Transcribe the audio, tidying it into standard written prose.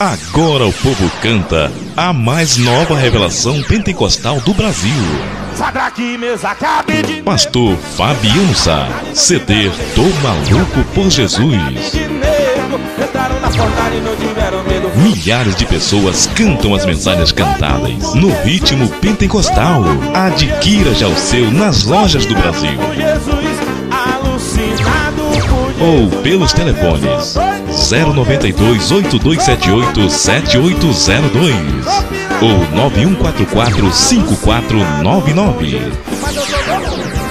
Agora o povo canta a mais nova revelação pentecostal do Brasil. Pastor Fabiano Sá, CD Tô Maluco por Jesus. Milhares de pessoas cantam as mensagens cantadas no ritmo pentecostal. Adquira já o seu nas lojas do Brasil ou pelos telefones 092 8278 7802 ou 9144 5499.